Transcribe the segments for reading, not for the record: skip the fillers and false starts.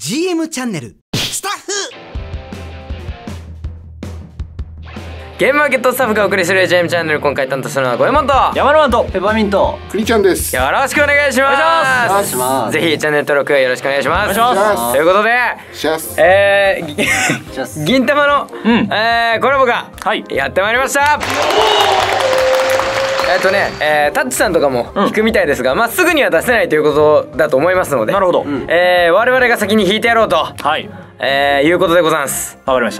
GM チャンネルスタッフゲームマーケットスタッフがお送りする GM チャンネル、今回担当するのはゴエモンと山野マンとペパーミントクリちゃんです。 よろしくお願いします。 お願いします。 ぜひチャンネル登録よろしくお願いします。 お願いしますということでシャス。 銀玉の、コラボがはいやってまいりました。タッチさんとかも弾くみたいですが、まあすぐには出せないということだと思いますので、 なるほど、 我々が先に弾いてやろうと、 はいいうことでございます。 わかりました。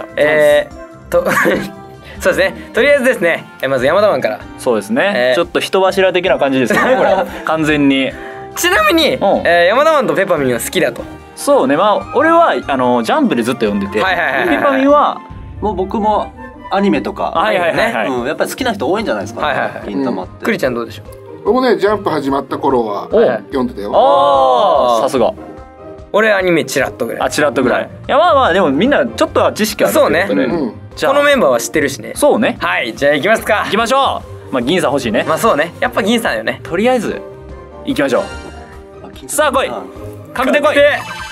そうですね。とりあえずですね、まず山田マンから。 そうですね、ちょっと人柱的な感じですよねこれ完全に。 ちなみに、山田マンとペパミンは好きだと。 そうね、まあ俺はジャンプでずっと読んでて、 はいはいはいはい、 ペパミンはもう僕もアニメとか、 はいはいはいはい、 やっぱり好きな人多いんじゃないですか、 はいはいはい、 銀玉って。 クリちゃんどうでしょう。 僕もね、ジャンプ始まった頃は読んでたよ。 ああさすが。 俺アニメチラッとぐらい。 チラッとぐらい。いやまあまあでもみんなちょっとは知識あるってことで。 そうね、このメンバーは知ってるしね。 そうね。 はい、じゃあ行きますか。 行きましょう。まあ銀さん欲しいね。 まあそうね、やっぱ銀さんよね。 とりあえず行きましょう。さあ来い、確定来い。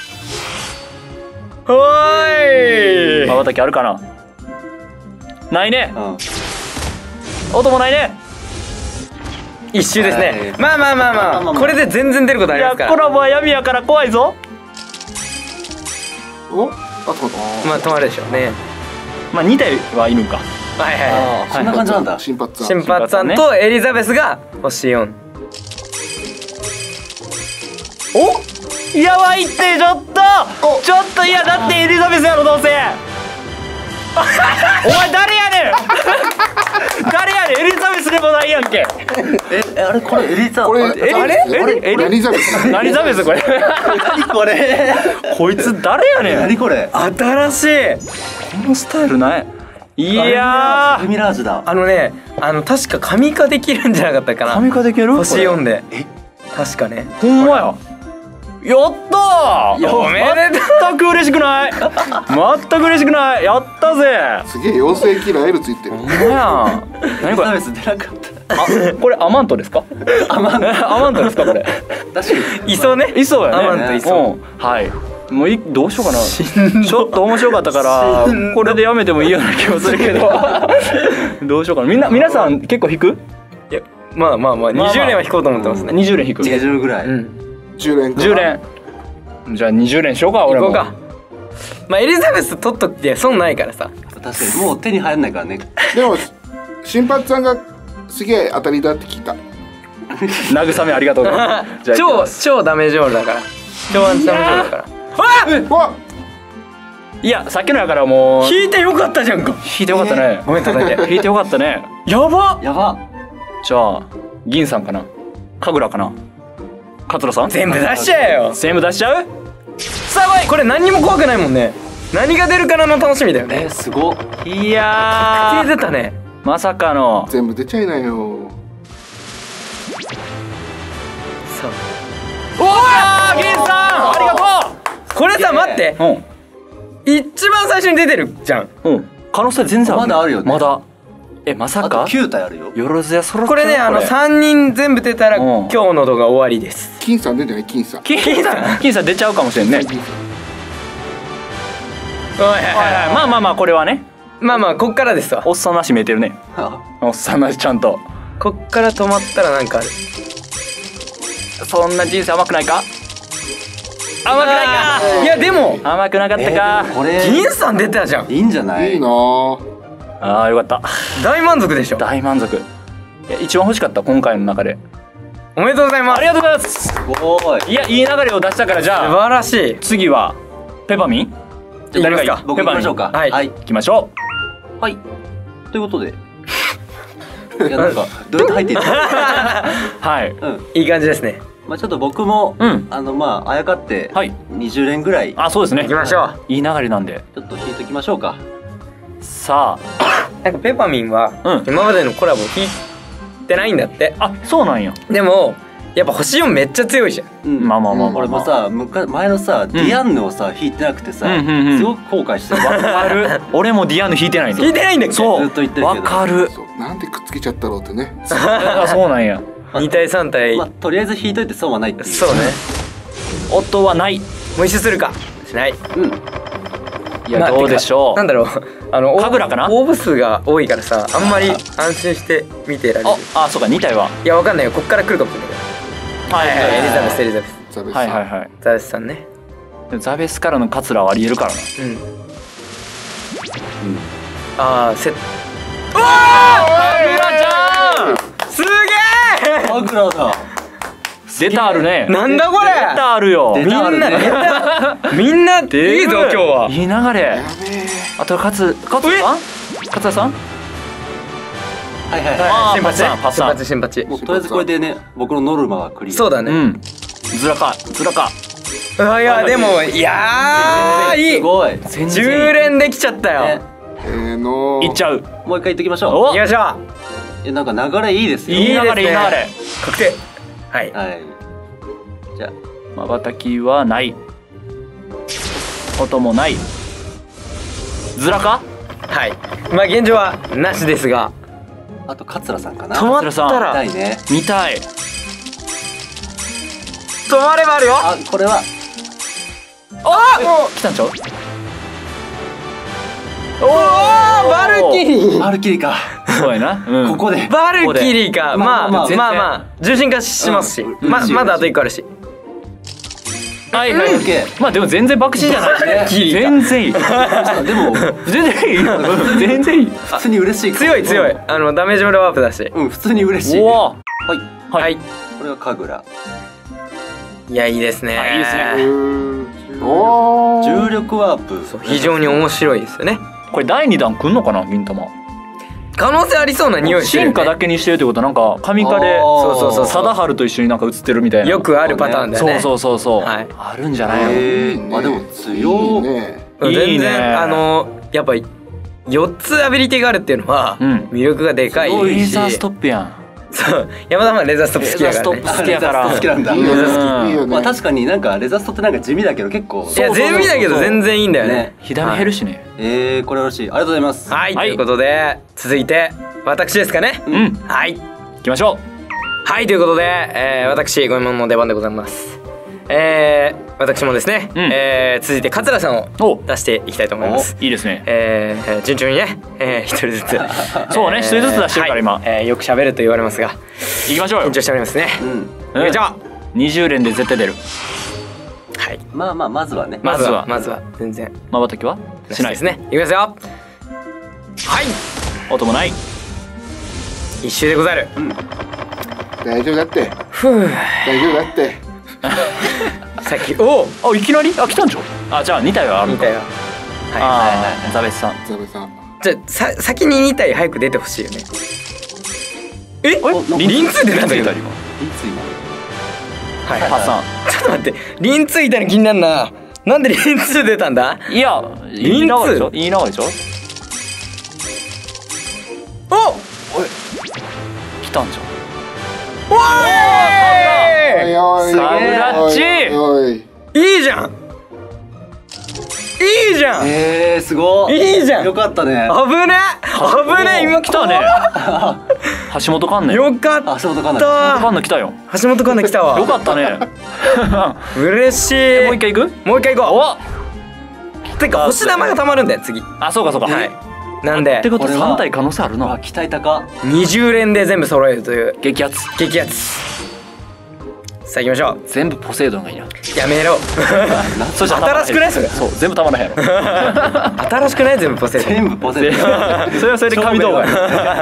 おーい。 まばたきあるかな。ないね、音もないね。 一周ですね。まあまあまあまあ、これで全然出ることありますから。 いやコラボは闇やから怖いぞ。 お、 まあ止まるでしょうね。 まあ2体はいるんか。 はいはい。 そんな感じなんだ。 新発さんとエリザベスが星4。 お、やばいって、ちょっといや、だってエリザベスやろどうせお前誰やねん誰やねん、エリザベスでもないやんけ。 あれこれエリザこれ何ザベス何ザベスこれ何これこいつ誰やねん。 何これ新しい。 このスタイルない。いやーミラージュだ。 確か神化できるんじゃなかったかな。 神化できる星4で。確かね。 ほんまや。やったー。 おめでとう。 全く嬉しくない全く嬉しくない。やったぜ。 すげえ妖精キラー L ついてる。 ほんまや。何これ。 エリザベス出なかった。 これアマントですか。アマントですかこれ。 確かにいそうね。 いそうやね。 アマントいそう。 はい。もうどうしようかな。ちょっと面白かったからこれでやめてもいいような気もするけどどうしようかな。皆さん結構弾く。 いやまあ20連は弾こうと思ってますね。 20連弾く。 20ぐらい。 10連か。 10連。じゃあ20連しようか。俺も。 行こうか。まあエリザベス取っとって損ないからさ。 確かにもう手に入んないからね。 でも新発さんがすげえ当たりだって聞いた。 慰めありがとう。じゃあ超ダメージオールだから。超アンチダメージオールだから。 いやさっきのやからもう引いてよかったじゃんか。 引いてよかったね。 ごめん叩いて。 引いてよかったね。 やば。 じゃあ銀さんかな、神楽かな、桂さん。 全部出しちゃえよ。 全部出しちゃう。 さあこれ何にも怖くないもんね。何が出るからの楽しみだよね。 すごっ。 いや出たね。 まさかの。 全部出ちゃいなよ。 さあ、おー銀さんありがとう。 これさ待って、一番最初に出てるじゃん。 可能性全然ある。 まだあるよね。 まだ。まさか。 あと9体あるよ。 よろずやそろ。 これね3人全部出たら今日の動画終わりです。 金さん出てない。金さん出ちゃうかもしれんね。まあこれはね。 まあこっからですわ。 おっさんなし見えてるね。おっさんなしちゃんと。 こっから止まったらなんかある。 そんな人生甘くないか。甘くないか。 いやでも甘くなかったか。 これ銀さん出たじゃん。 いいんじゃない。 いいなぁ。 ああよかった。 大満足でしょ。 大満足。一番欲しかった今回の中で。 おめでとうございます。 ありがとうございます。 すごい。 いやいい流れを出したから、じゃ素あ晴らしい。 次はペパミン。 誰がいい？ 僕行きましょうか。 はいはい。 行きましょはい。ということで。いやなんかどうやって入っていったう。はい。 いい感じですね。 まあちょっと僕もまああやかって20連ぐらいあ、そうですね。 行きましょう。 いい流れなんで。 ちょっと弾いときましょうか。 さあなんかペパミンは今までのコラボ弾いてないんだって。 あ、そうなんや。 でもやっぱ星4めっちゃ強いじゃん。 まあ俺もさ前のさディアンヌをさ弾いてなくてさすごく後悔してる。 わかる。俺もディアンヌ弾いてないんだ。 弾いてないんだっけ。 そうずっと言ってるけど。 わかる。 なんでくっつけちゃったろうってね。 そうなんや。 2対3対。 まあとりあえず弾いといて損はないっていう。 そうね。 音はない。 もう一周するか。 ない。 いやどうでしょう。 なんだろう神楽かな。 応募数が多いからさ、あんまり安心して見てられる。 あ、そうか2体は。 いやわかんないよ、こっから来るかもしれないけど。 はいエリザベスエリザベスザベスさんはいはいはい。 エリザベスさんね。 ザベスからのカツラはありえるからな。 ああセット。 神楽ちゃんすげえ。 神楽だ。 出たあるね。 なんだこれ。 出たあるよ。 みんなみんないいぞ今日は。 いい流れ。 やべえ。 あと勝田さん。 はいはいは新八パッサン新八い。もうとりあえずこれでね、僕のノルマはクリア。 そうだね。 うん。ずらか。 いやでもいやいい。 すごい。 10連できちゃったよ。 ねいっちゃう。 もう一回言っときましょお行きましょう。 う。なんか流れいいですよ。 いい流れいい流れ。 確定。はい。 はい。じゃまばたきはない。音もない。ずらか。 はい。まあ現状はなしですが、 あ、あと桂さんかな。 止まった見らたいね。 見たい。 止まればあるよ。 あ、これは来たんちゃう。 おおバルキリー。 マルキリか。 そうやな。うん。 ここで。 バルキリーか。まあまあまあ全然まあ重心化しますし、 うんまだあと1個あるし。 はいはい。 オッケー。 まあでも全然爆死じゃないしね。 キリ全然いい。 でも全然いい。全然いい。 普通に嬉しい。 強い強い。ダメージムラワープだし。 うん、普通に嬉しい。 おはお。 い。 はい。 これが神楽。 いやいいですね。 いいですねおー。 重力ワープ。 そう非常に面白いですよね。 これ第2弾来んのかな、銀玉。 可能性ありそうな匂いするよね。 進化だけにしてるってことはなんか神化でそう貞治と一緒になんか映ってるみたいな。 よくあるパターンだよね。 そうそう、 はいあるんじゃないの。 あ、でも強い。 いいね。 全いいね然やっぱ4つアビリティがあるっていうのはうん魅力がでかいレーし、 ザーストップやん。 そう山田はレーザーストップ好きだからね。 レーザーストップ好きやから好きなんだ。 いいよレーザいいよね。 まあ確かになんかレザストってなんか地味だけど結構。 いや全味だけど全然いいんだよね。 火種減るしね。 これ嬉しい。ありがとうございます。 はい、 はいということで続いて私ですかね。 うん。 はい行きましょはいということで、私ごめんの出番でございます。私もですね、続いて桂さんをお出していきたいと思います。 う。いいですね。 順調にね、一人ずつそうね、一人ずつ出してるから今。 はいよく喋ると言われますが行きましょうよ緊。張しておりますね。 うん。 よいしょ。 20連で絶対出る。 はいまあまあまずはね。 まずはまずは全然まばたきはしないですね。いきますよ。はい音もない。 一周でござる。 大丈夫だって。 ふう大丈夫だって。 さっきおあ、いきなり来たんちゃう。あ、じゃあ2体はあるのか。 見たよ。はああ、ザベスさん。 ザベさん。 い。じゃあ先に2体早く出てほしいよね。えリンツー出たんだけど。 いつ今。 はいパッサちょっと待ってリンツーいたの気になるな。なんでリンツー出たんだ。 ン。いや、いい流れでしょ。いい流れでしょ。 お来たんじゃん。 おおいいおい。 サブラッチおい。 いいじゃんいいじゃんすごい。 いいじゃんよかったね。 危ね危ね今来たね。橋本環奈。 よかったあ、そうとかな。 橋本環奈来たよ。 橋本環奈来たわよかったね。 嬉しい。 もう一回行く？ もう一回行こお、 う。てか星玉がたまるんだよ次。 あ、そうかそうか。 はい。なんでってことこれは 3体可能性あるあ、 な。 期待高。 20連で全部揃えるという激アツ。 激アツ。さあ行きましょう。 全部ポセイドンがいいな。 やめろ。 そしたら新しくないそれそう、全部たまらへんやろ。 新しくない全部ポセイドン。 全部ポセそれはそれで神動画や。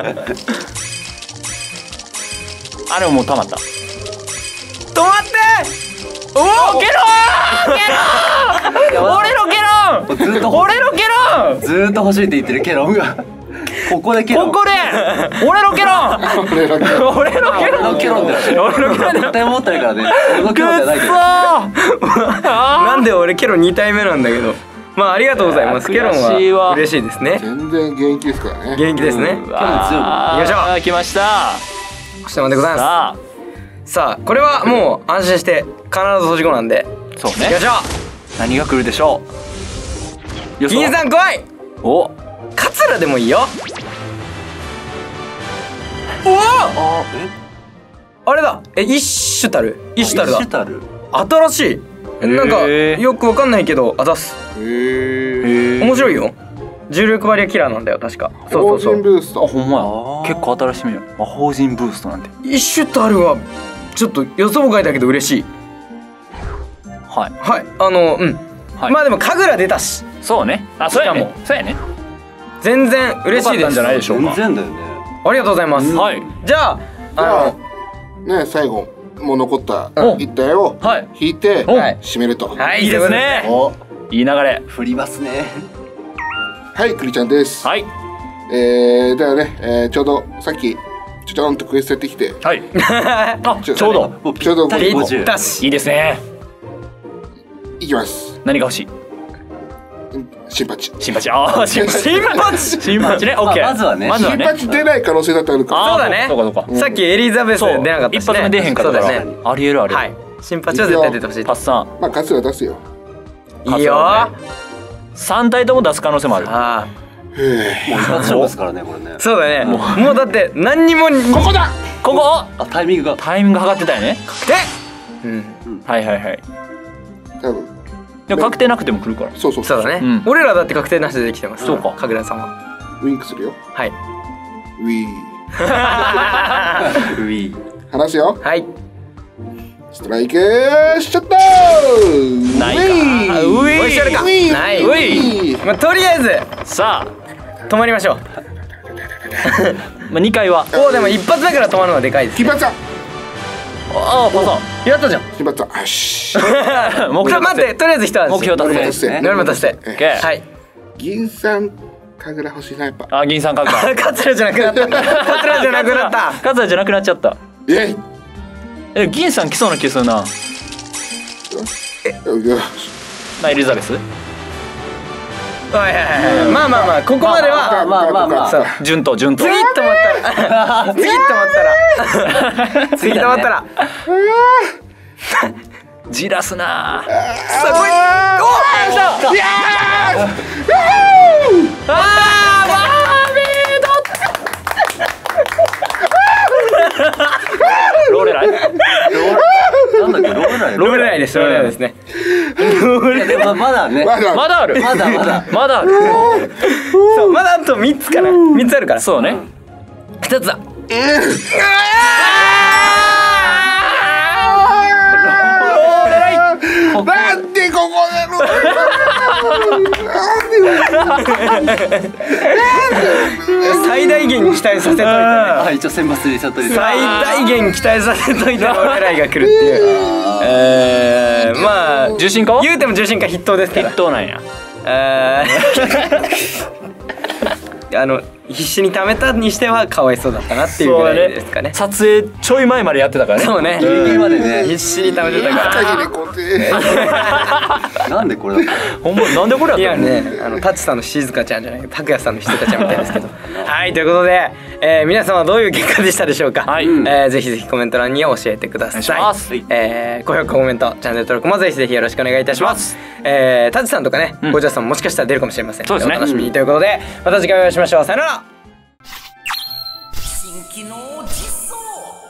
あれももうたまった。 止まっておおケロ俺のケロン。 ずっと俺のケロン。 ずーっと欲しいって言ってるケロンがここでケロン。 ここで俺のケロン。 俺だけ。 俺のケロン。 俺のケロンだよ。 俺のケロン。 絶対思ってないからね。俺のケロンじゃないけど。 なんで俺ケロン2体目なんだけど。まあありがとうございます。ケロン悔しいわは嬉しいですね。 全然元気ですからね。 元気ですね。 うわーよいしょ来ました。 星玉でございまさす。さあこれはもう安心して必ず閉じ子なんで。 あ、そうねよいしょ。 何が来るでしょう。 銀さん来い。 お、 桂でもいいよ。おおあれだ。イッシュタルだ。 シュタル。 新しい。 なんかよくわかんないけどあざっす。面白いよ。重力バリアキラーなんだよ確か。そうそうそう。 法人ブースト。 あほんまや。結構新しみよ。魔法陣ブーストなんて。 一種とあるはちょっと予想外だけど嬉しい。 はい。 はいはいまあでも神楽出たしそうね。あそうやね。そうやね。 全然嬉しいです。 よかったんじゃないでしょうか。 全然だよね。 ありがとうございます。 はい。 じゃあじゃあね最後もう残った一体をはい引いてはい締めると。 はいいいですね。 お、 いい流れ。 振りますね。 はいクリちゃんです。 はいではねちょうどさっきちょんとクエストやってきてはい。あちょうどもうちょうどぴったりぴっ 50 たし。 いいですね。 いきます。 何が欲しい？ 新パチ。 新八。ああ新八。新八ね。オッケー。 まずはね新まずはね。 パチ出ない可能性だってあるから。 あーそうだねそうかそうか。 さっきエリザベスそう出なかったしね。 一発目出へんかったから。 そうだね。 ありえるありえる。 はい。新八は絶対出てほしい。 パッサン。 まあカツラ出すよ。 いいよ。 カ3体とも出す可能性もある。 あへえ。 もう一発勝負ですからねこれねあ。そうだね。もうだって何にもここだ。 ここあタイミングがタイミング測ってたよね。 で、 はいはいはい。 多分でも確定なくても来るから。 そうそうそうだね。 うん俺らだって確定なしでできてます。 そうか神楽さんは。 ウインクするよ。 はい。 ウィー。 ウィー。 話すよ。 はい。 ストライクショット。 ないかウィー。 うおいしゃるか。 ウィーない。 ウィー。 まあとりあえずさ止まりましょう。 あ、まあ2回は。 おおでも一発目から止まるのはでかいです。 金髪さん。 ああパサやったじゃん。 金髪さん。よし。 ン。目標待ってとりあえず一安心。 目標達成。 達成。 ノルマ達成。 オッケー。 はい。 銀さん神楽欲しいなやっぱ。 あ銀さん書くか。 カツラじゃなくなった。カツラじゃなくなった。 カツラじゃなくなっちゃった。 イエイ。 銀さん来そうな気するな。 よし。 なエリザベス？ はいはいはい。まあまあまあここまではまあまあまあそう。 順当順当。 次止まったら次止まったら次止まったらじらすな。 すごい。おいやローレライ？ なんだっけローレライ。 ロールライですロールライですね。 いやでもまだね。 まだまだある。 まだまだ。 まだある。 そうまだあと3つかな。3つあるから。 そうね。 1つだ。 なんでここなの。 最大限に期待させといてね。 あ一応選抜でちゃっと入れて。 最大限期待させといてロールライが来るっていう。まあ重心化は？ 言うても重心化筆頭ですから。 筆頭なんや。 必死に貯めたにしてはかわいそうだったなっていうぐらいですかね。 撮影ちょい前までやってたからね。 そうね。 ギリギリまでね。 必死に貯めてたから。 赤ひれこて。 なんでこれだったの。 ほんまなんでこれいややったの？ ね、タチさんの静香ちゃんじゃない、拓也さんの静香ちゃんみたいですけど。はい、ということで、皆様どういう結果でしたでしょうか。 はいぜひぜひコメント欄に教えてください。 お願いします高評価、コメント、チャンネル登録もぜひぜひよろしくお願いいたします。タチさんとかね、ゴジャスさんももしかしたら出るかもしれません。 そうですねお楽しみにということで、また次回お会いしましょう。さよなら。 新機能実装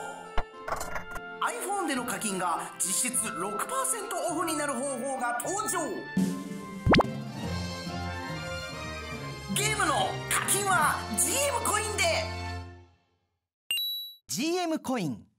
iPhone での課金が実質 6% オフになる方法が登場。ゲームの課金は GM コインで。 GM コイン